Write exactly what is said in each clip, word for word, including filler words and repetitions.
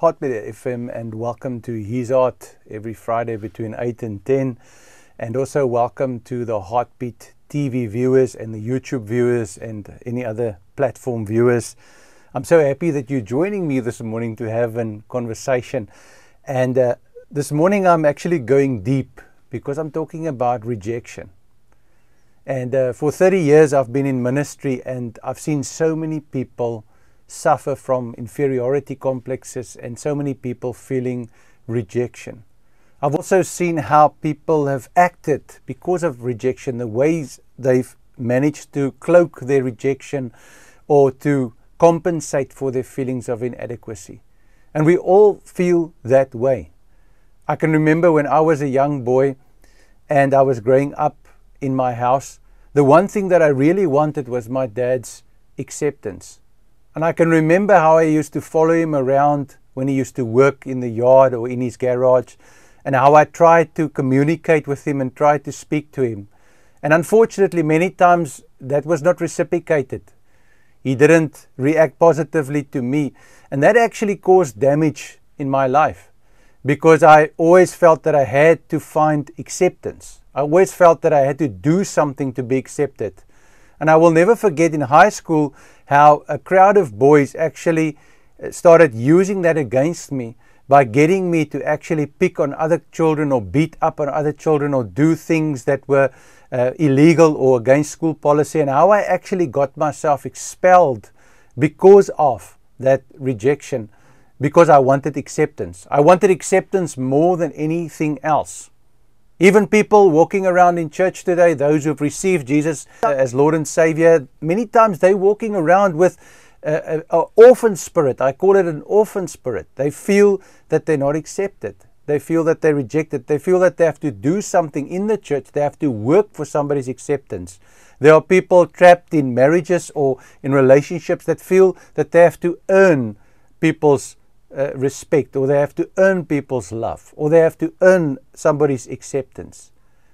Heartbeat F M, and welcome to His Heart every Friday between eight and ten. And also welcome to the Heartbeat T V viewers and the YouTube viewers and any other platform viewers. I'm so happy that you're joining me this morning to have a conversation. And uh, this morning I'm actually going deep because I'm talking about rejection. And uh, for thirty years I've been in ministry, and I've seen so many people suffer from inferiority complexes and so many people feeling rejection. I've also seen how people have acted because of rejection, the ways they've managed to cloak their rejection or to compensate for their feelings of inadequacy. And we all feel that way. I can remember when I was a young boy and I was growing up in my house, the one thing that I really wanted was my dad's acceptance. And I can remember how I used to follow him around when he used to work in the yard or in his garage, and how I tried to communicate with him and tried to speak to him. And unfortunately, many times that was not reciprocated. He didn't react positively to me. And that actually caused damage in my life, because I always felt that I had to find acceptance. I always felt that I had to do something to be accepted. And I will never forget in high school how a crowd of boys actually started using that against me by getting me to actually pick on other children or beat up on other children or do things that were uh, illegal or against school policy, and how I actually got myself expelled because of that rejection, because I wanted acceptance. I wanted acceptance more than anything else. Even people walking around in church today, those who've received Jesus as Lord and Savior, many times they're walking around with an orphan spirit. I call it an orphan spirit. They feel that they're not accepted. They feel that they're rejected. They feel that they have to do something in the church. They have to work for somebody's acceptance. There are people trapped in marriages or in relationships that feel that they have to earn people's Uh, respect, or they have to earn people's love, or they have to earn somebody's acceptance.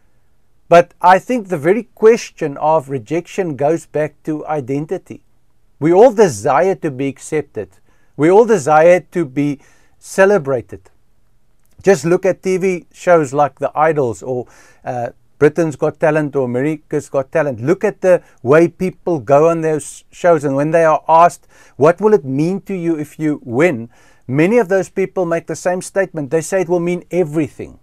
But I think the very question of rejection goes back to identity. We all desire to be accepted. We all desire to be celebrated. Just look at T V shows like The Idols or uh, Britain's Got Talent or America's Got Talent. Look at the way people go on those shows, and when they are asked, what will it mean to you if you win? Many of those people make the same statement. They say it will mean everything.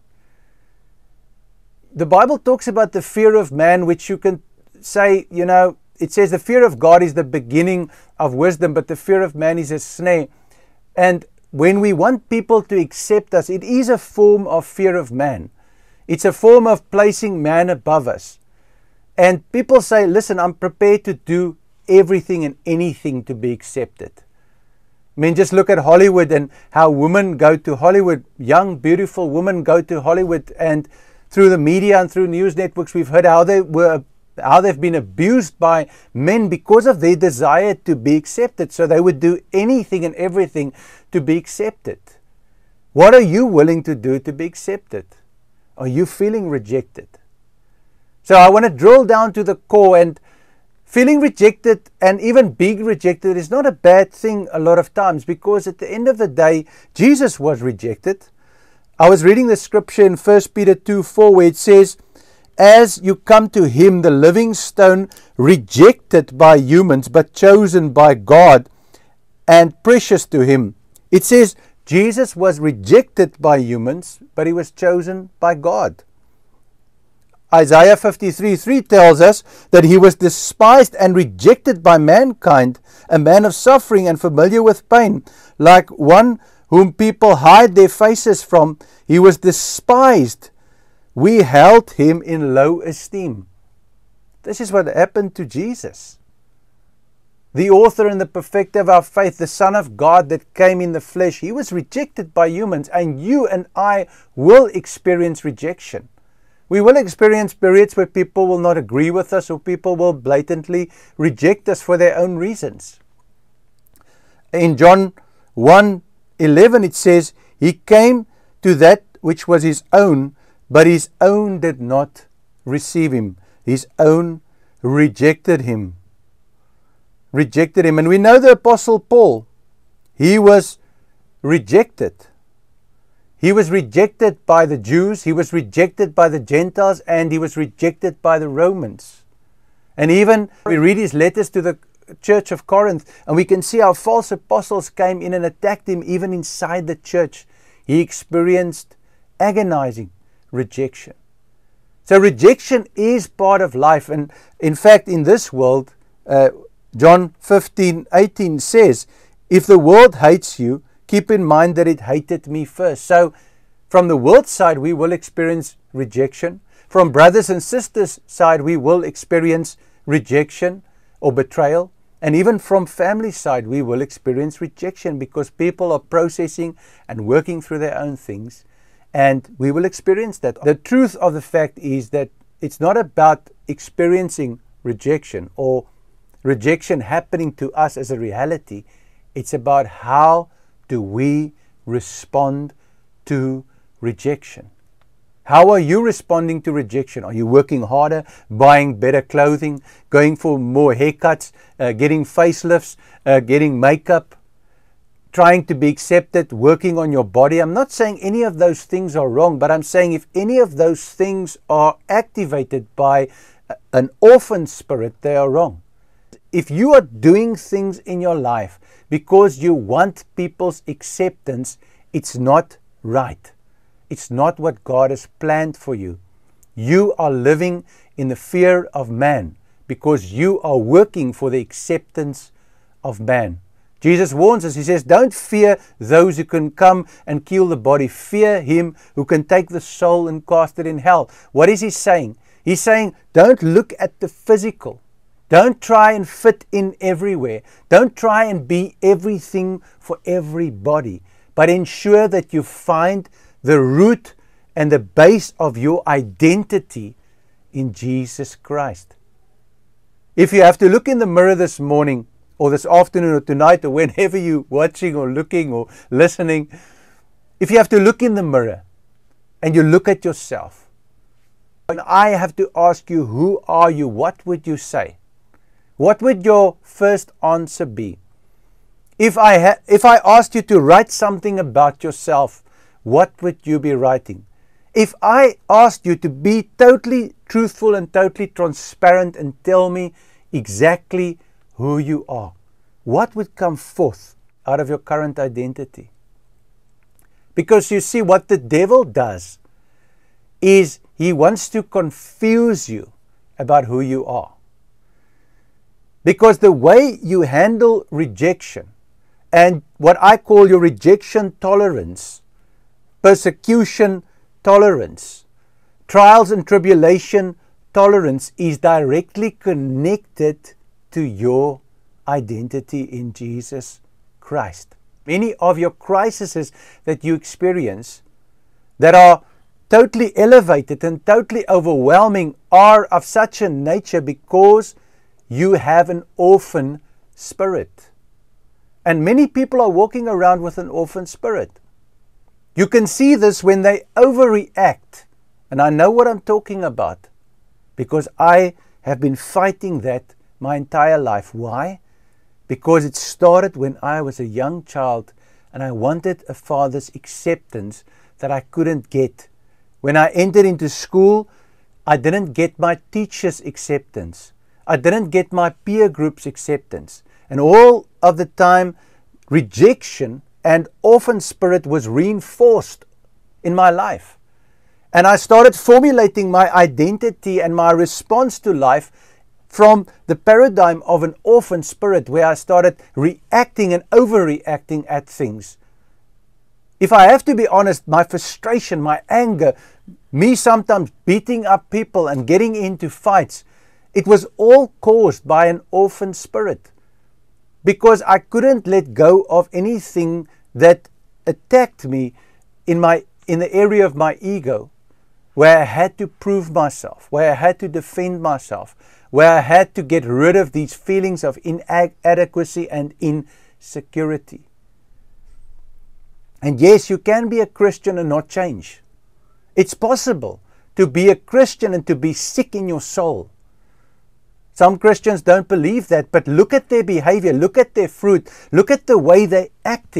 The Bible talks about the fear of man, which you can say, you know, it says the fear of God is the beginning of wisdom, but the fear of man is a snare. And when we want people to accept us, it is a form of fear of man. It's a form of placing man above us. And people say, listen, I'm prepared to do everything and anything to be accepted. I mean, just look at Hollywood and how women go to Hollywood. Young, beautiful women go to Hollywood, and through the media and through news networks, we've heard how they were, how they've been abused by men because of their desire to be accepted. So they would do anything and everything to be accepted. What are you willing to do to be accepted? Are you feeling rejected? So I want to drill down to the core, and feeling rejected and even being rejected is not a bad thing a lot of times, because at the end of the day, Jesus was rejected. I was reading the scripture in First Peter two four where it says, as you come to him, the living stone, rejected by humans, but chosen by God and precious to him. It says Jesus was rejected by humans, but he was chosen by God. Isaiah fifty-three three tells us that he was despised and rejected by mankind, a man of suffering and familiar with pain, like one whom people hide their faces from. He was despised. We held him in low esteem. This is what happened to Jesus. The author and the perfecter of our faith, the Son of God that came in the flesh, he was rejected by humans, and you and I will experience rejection. We will experience periods where people will not agree with us, or people will blatantly reject us for their own reasons. In John one eleven it says, he came to that which was his own, but his own did not receive him. His own rejected him. Rejected him. And we know the Apostle Paul, he was rejected. He was rejected by the Jews, he was rejected by the Gentiles, and he was rejected by the Romans. And even we read his letters to the church of Corinth, and we can see how false apostles came in and attacked him even inside the church. He experienced agonizing rejection. So rejection is part of life. And in fact, in this world, uh, John fifteen eighteen says, if the world hates you, keep in mind that it hated me first. So from the world's side, we will experience rejection. From brothers and sisters' side, we will experience rejection or betrayal. And even from family side, we will experience rejection because people are processing and working through their own things. And we will experience that. The truth of the fact is that it's not about experiencing rejection or rejection happening to us as a reality. It's about how do we respond to rejection. How are you responding to rejection? Are you working harder, buying better clothing, going for more haircuts, uh, getting facelifts, uh, getting makeup, trying to be accepted, working on your body? I'm not saying any of those things are wrong, but I'm saying if any of those things are activated by an orphan spirit, they are wrong. If you are doing things in your life because you want people's acceptance, it's not right. It's not what God has planned for you. You are living in the fear of man because you are working for the acceptance of man. Jesus warns us, he says, don't fear those who can come and kill the body. Fear him who can take the soul and cast it in hell. What is he saying? He's saying, don't look at the physical. Don't try and fit in everywhere. Don't try and be everything for everybody. But ensure that you find the root and the base of your identity in Jesus Christ. If you have to look in the mirror this morning or this afternoon or tonight or whenever you're watching or looking or listening, if you have to look in the mirror and you look at yourself, and I have to ask you, who are you? What would you say? What would your first answer be? If I ha- if I asked you to write something about yourself, what would you be writing? If I asked you to be totally truthful and totally transparent and tell me exactly who you are, what would come forth out of your current identity? Because you see, what the devil does is he wants to confuse you about who you are. Because the way you handle rejection and what I call your rejection tolerance, persecution tolerance, trials and tribulation tolerance is directly connected to your identity in Jesus Christ. Many of your crises that you experience that are totally elevated and totally overwhelming are of such a nature because you have an orphan spirit. And many people are walking around with an orphan spirit. You can see this when they overreact. And I know what I'm talking about because I have been fighting that my entire life. Why? Because it started when I was a young child and I wanted a father's acceptance that I couldn't get. When I entered into school, I didn't get my teacher's acceptance. I didn't get my peer group's acceptance. And all of the time, rejection and orphan spirit was reinforced in my life. And I started formulating my identity and my response to life from the paradigm of an orphan spirit, where I started reacting and overreacting at things. If I have to be honest, my frustration, my anger, me sometimes beating up people and getting into fights, it was all caused by an orphan spirit. Because I couldn't let go of anything that attacked me in my in the area of my ego, where I had to prove myself, where I had to defend myself, where I had to get rid of these feelings of inadequacy and insecurity. And yes, you can be a Christian and not change. It's possible to be a Christian and to be sick in your soul. Some Christians don't believe that, but look at their behavior, look at their fruit, look at the way they're acting.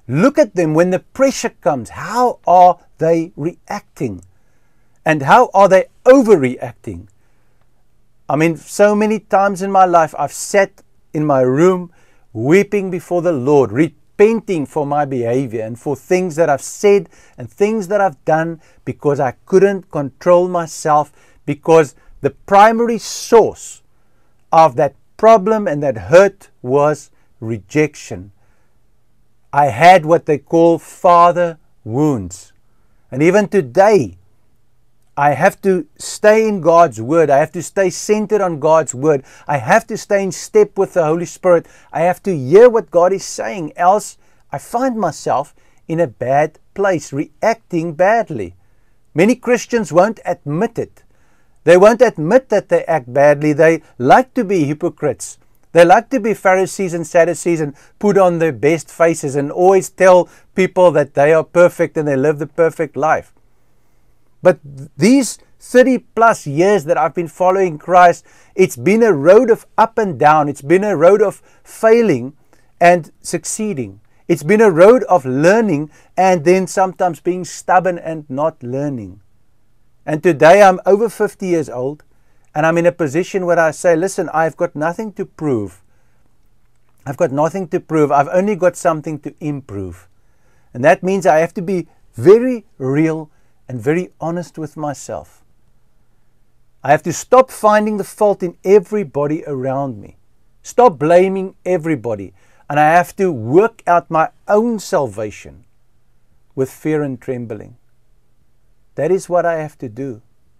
Look at them when the pressure comes. How are they reacting? And how are they overreacting? I mean, so many times in my life, I've sat in my room weeping before the Lord, repenting for my behavior and for things that I've said and things that I've done because I couldn't control myself, because the primary source of that problem and that hurt was rejection. I had what they call father wounds. And even today, I have to stay in God's Word. I have to stay centered on God's Word. I have to stay in step with the Holy Spirit. I have to hear what God is saying. Else, I find myself in a bad place, reacting badly. Many Christians won't admit it. They won't admit that they act badly. They like to be hypocrites. They like to be Pharisees and Sadducees and put on their best faces and always tell people that they are perfect and they live the perfect life. But these thirty plus years that I've been following Christ, it's been a road of up and down. It's been a road of failing and succeeding. It's been a road of learning and then sometimes being stubborn and not learning. And today I'm over fifty years old and I'm in a position where I say, listen, I've got nothing to prove. I've got nothing to prove. I've only got something to improve. And that means I have to be very real and very honest with myself. I have to stop finding the fault in everybody around me. Stop blaming everybody. And I have to work out my own salvation with fear and trembling. That is what I have to do.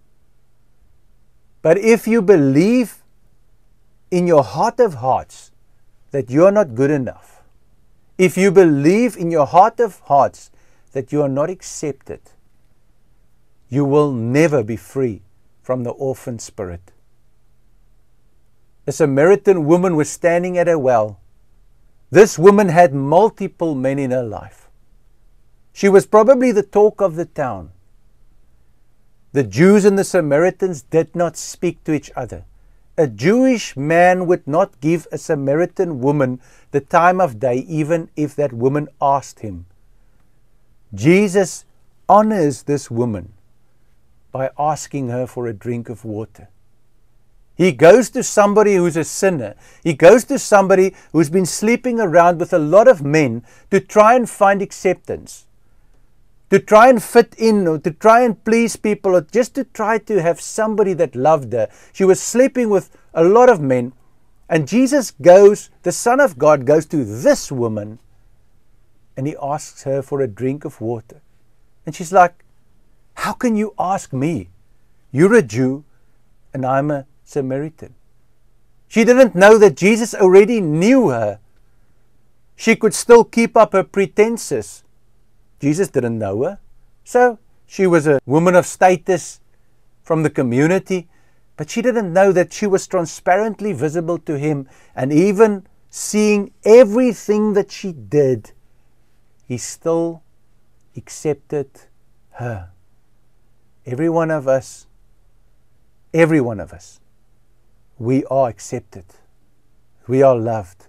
But if you believe in your heart of hearts that you are not good enough, if you believe in your heart of hearts that you are not accepted, you will never be free from the orphan spirit. A Samaritan woman was standing at a well. This woman had multiple men in her life. She was probably the talk of the town. The Jews and the Samaritans did not speak to each other. A Jewish man would not give a Samaritan woman the time of day, even if that woman asked him. Jesus honors this woman by asking her for a drink of water. He goes to somebody who's a sinner. He goes to somebody who's been sleeping around with a lot of men to try and find acceptance, to try and fit in, or to try and please people, or just to try to have somebody that loved her. She was sleeping with a lot of men, and Jesus goes, the Son of God goes to this woman, and he asks her for a drink of water. And she's like, how can you ask me? You're a Jew, and I'm a Samaritan. She didn't know that Jesus already knew her. She could still keep up her pretenses. Jesus didn't know her. So she was a woman of status from the community, but she didn't know that she was transparently visible to him, and even seeing everything that she did, he still accepted her. Every one of us, every one of us, we are accepted. We are loved.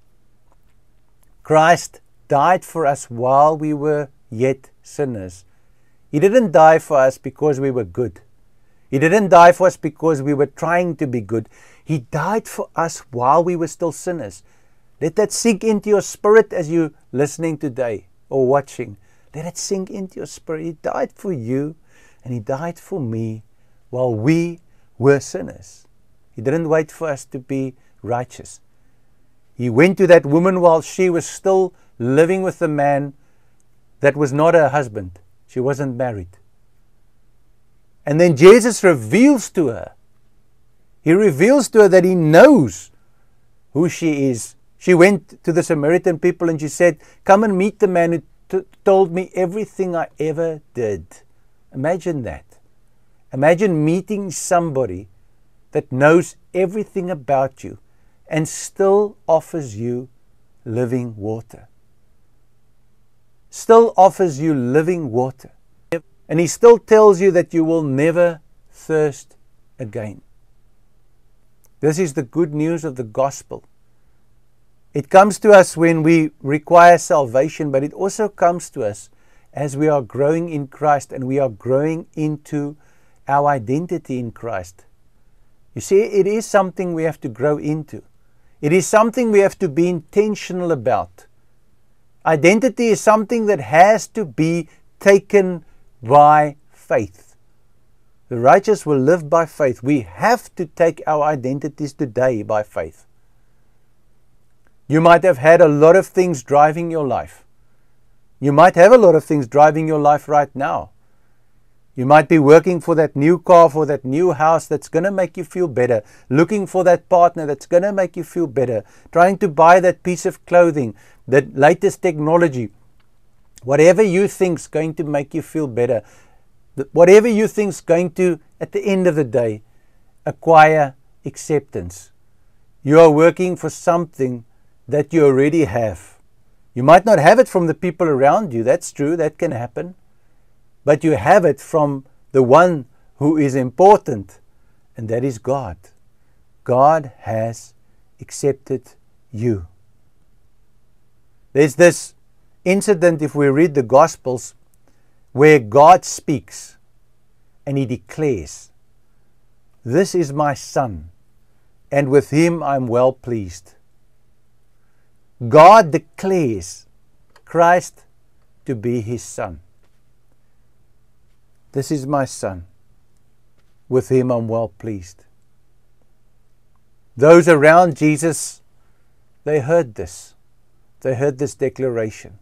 Christ died for us while we were yet sinners. He didn't die for us because we were good. He didn't die for us because we were trying to be good. He died for us while we were still sinners. Let that sink into your spirit as you're listening today or watching. Let it sink into your spirit. He died for you. And he died for me while we were sinners. He didn't wait for us to be righteous. He went to that woman while she was still living with a man that was not her husband. She wasn't married. And then Jesus reveals to her. He reveals to her that he knows who she is. She went to the Samaritan people and she said, come and meet the man who t- told me everything I ever did. Imagine that. Imagine meeting somebody that knows everything about you and still offers you living water. Still offers you living water. And he still tells you that you will never thirst again. This is the good news of the gospel. It comes to us when we require salvation, but it also comes to us as we are growing in Christ and we are growing into our identity in Christ. You see, it is something we have to grow into. It is something we have to be intentional about. Identity is something that has to be taken by faith. The righteous will live by faith. We have to take our identities today by faith. You might have had a lot of things driving your life. You might have a lot of things driving your life right now. You might be working for that new car, for that new house that's going to make you feel better, looking for that partner that's going to make you feel better, trying to buy that piece of clothing, that latest technology, whatever you think is going to make you feel better, whatever you think is going to, at the end of the day, acquire acceptance. You are working for something that you already have. You might not have it from the people around you. That's true. That can happen. But you have it from the one who is important, and that is God. God has accepted you. There's this incident, if we read the Gospels, where God speaks and He declares, "This is my Son, and with Him I'm well pleased." God declares Christ to be His Son. This is my Son. With Him I'm well pleased. Those around Jesus, they heard this. They heard this declaration.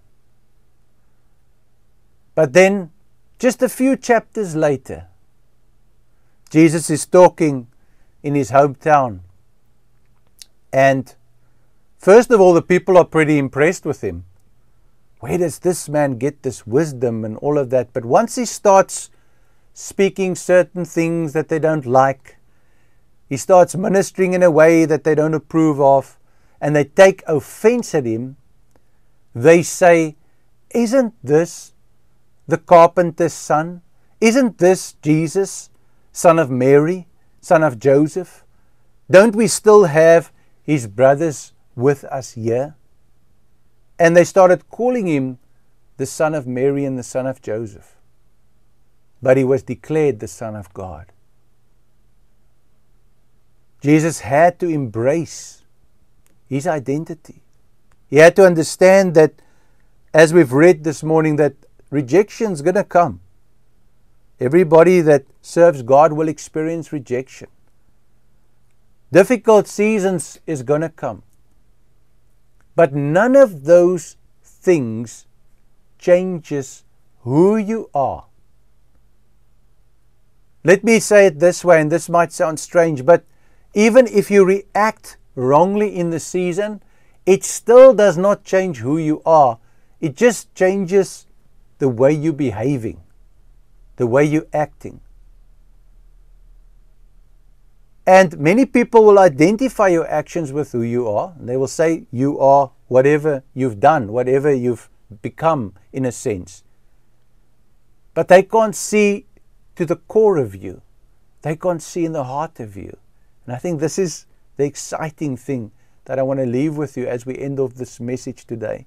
But then, just a few chapters later, Jesus is talking in His hometown. And first of all, the people are pretty impressed with Him. Where does this man get this wisdom and all of that? But once He starts speaking certain things that they don't like, He starts ministering in a way that they don't approve of, and they take offense at Him, they say, "Isn't this the carpenter's son? Isn't this Jesus, son of Mary, son of Joseph? Don't we still have His brothers with us here?" And they started calling Him the son of Mary and the son of Joseph. But He was declared the Son of God. Jesus had to embrace His identity. He had to understand that, as we've read this morning, that rejection is going to come. Everybody that serves God will experience rejection. Difficult seasons is going to come. But none of those things changes who you are. Let me say it this way, and this might sound strange, but even if you react wrongly in the season, it still does not change who you are. It just changes the way you're behaving, the way you're acting. And many people will identify your actions with who you are. They will say you are whatever you've done, whatever you've become in a sense. But they can't see to the core of you. They can't see in the heart of you. And I think this is the exciting thing that I want to leave with you as we end off this message today.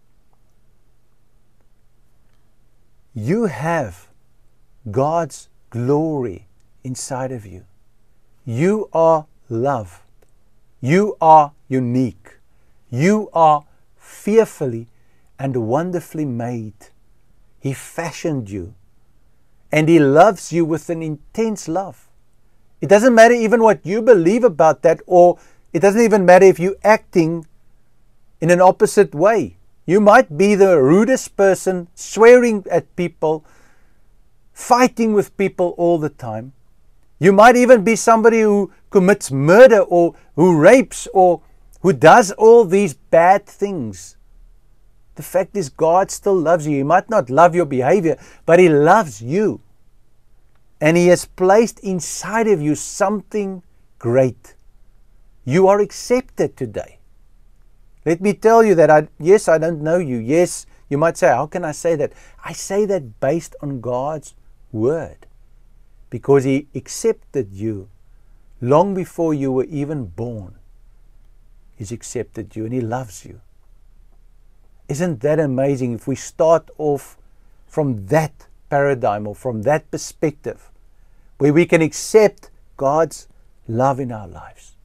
You have God's glory inside of you. You are loved. You are unique. You are fearfully and wonderfully made. He fashioned you. And He loves you with an intense love. It doesn't matter even what you believe about that, or it doesn't even matter if you're acting in an opposite way. You might be the rudest person, swearing at people, fighting with people all the time. You might even be somebody who commits murder or who rapes or who does all these bad things. The fact is, God still loves you. He might not love your behavior, but He loves you. And He has placed inside of you something great. You are accepted today. Let me tell you that, I, yes, I don't know you. Yes, you might say, how can I say that? I say that based on God's word. Because He accepted you long before you were even born. He's accepted you and He loves you. Isn't that amazing if we start off from that paradigm or from that perspective where we can accept God's love in our lives?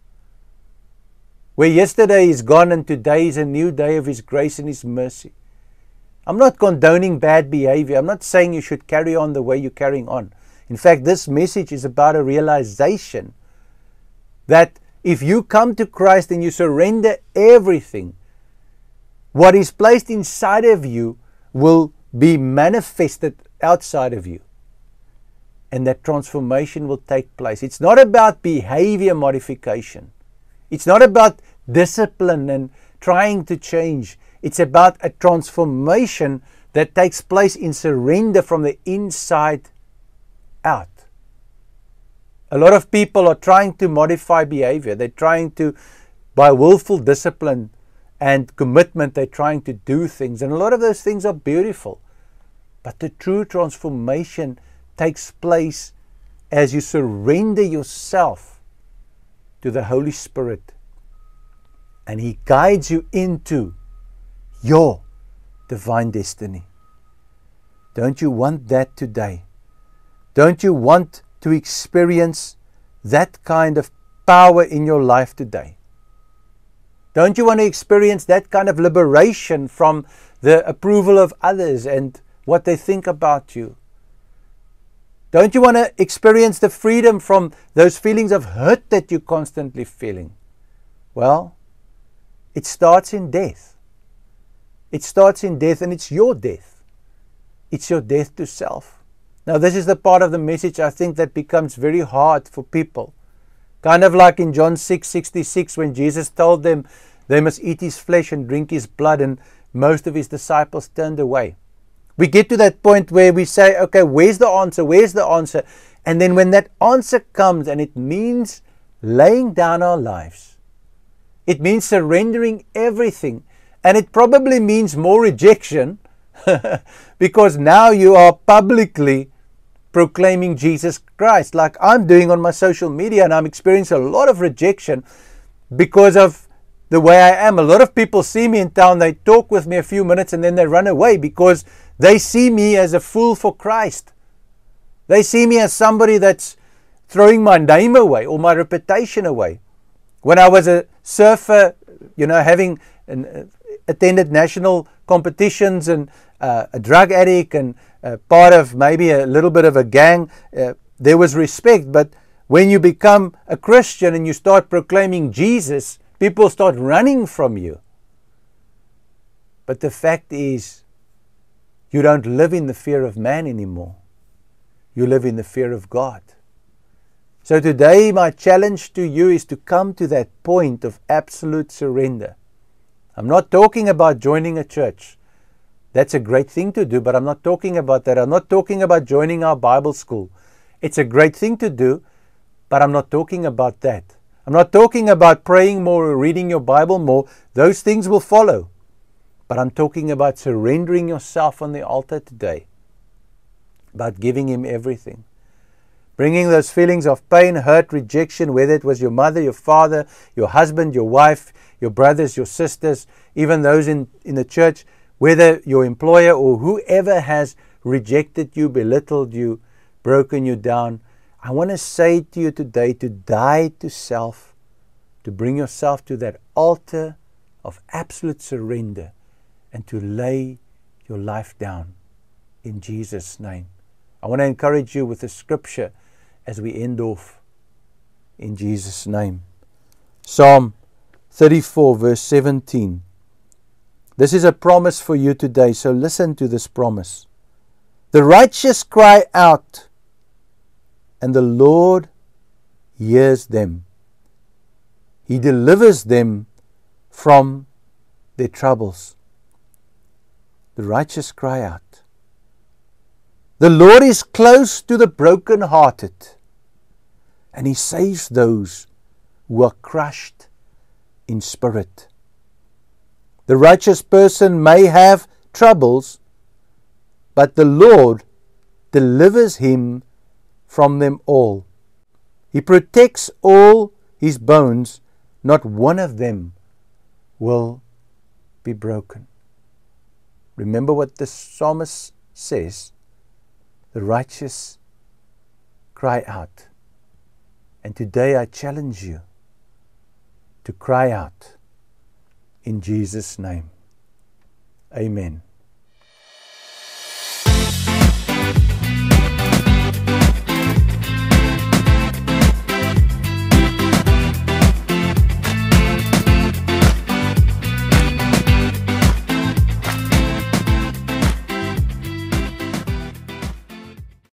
Where yesterday is gone and today is a new day of His grace and His mercy. I'm not condoning bad behavior. I'm not saying you should carry on the way you're carrying on. In fact, this message is about a realization that if you come to Christ and you surrender everything, what is placed inside of you will be manifested outside of you. And that transformation will take place. It's not about behavior modification. It's not about discipline and trying to change. It's about a transformation that takes place in surrender from the inside out. A lot of people are trying to modify behavior. They're trying to, by willful discipline and commitment, they're trying to do things. And a lot of those things are beautiful. But the true transformation takes place as you surrender yourself to the Holy Spirit. And He guides you into your divine destiny. Don't you want that today? Don't you want to experience that kind of power in your life today? Don't you want to experience that kind of liberation from the approval of others and what they think about you? Don't you want to experience the freedom from those feelings of hurt that you're constantly feeling? Well, it starts in death. It starts in death, and it's your death. It's your death to self. Now, this is the part of the message I think that becomes very hard for people. Kind of like in John six sixty-six when Jesus told them they must eat His flesh and drink His blood, and most of His disciples turned away. We get to that point where we say, okay, where's the answer? Where's the answer? And then when that answer comes, and it means laying down our lives, it means surrendering everything, and it probably means more rejection because now you are publicly proclaiming Jesus Christ, like I'm doing on my social media, and I'm experiencing a lot of rejection because of the way I am. A lot of people see me in town, they talk with me a few minutes and then they run away because they see me as a fool for Christ. They see me as somebody that's throwing my name away or my reputation away. When I was a surfer, you know, having an, uh, attended national competitions and uh, a drug addict and uh, part of maybe a little bit of a gang, uh, there was respect. But when you become a Christian and you start proclaiming Jesus, people start running from you. But the fact is, you don't live in the fear of man anymore. You live in the fear of God. So today my challenge to you is to come to that point of absolute surrender. I'm not talking about joining a church. That's a great thing to do, but I'm not talking about that. I'm not talking about joining our Bible school. It's a great thing to do, but I'm not talking about that. I'm not talking about praying more or reading your Bible more. Those things will follow. But I'm talking about surrendering yourself on the altar today. About giving Him everything. Bringing those feelings of pain, hurt, rejection, whether it was your mother, your father, your husband, your wife, your brothers, your sisters, even those in, in the church, whether your employer or whoever has rejected you, belittled you, broken you down. I want to say to you today to die to self, to bring yourself to that altar of absolute surrender and to lay your life down in Jesus' name. I want to encourage you with a scripture as we end off in Jesus' name. Psalm thirty-four verse seventeen. This is a promise for you today, so listen to this promise. The righteous cry out, and the Lord hears them. He delivers them from their troubles. The righteous cry out. The Lord is close to the brokenhearted, and He saves those who are crushed in spirit. The righteous person may have troubles, but the Lord delivers him from them all. He protects all his bones, Not one of them will be broken. Remember what the psalmist says, the righteous cry out. And today I challenge you to cry out in Jesus' name. Amen.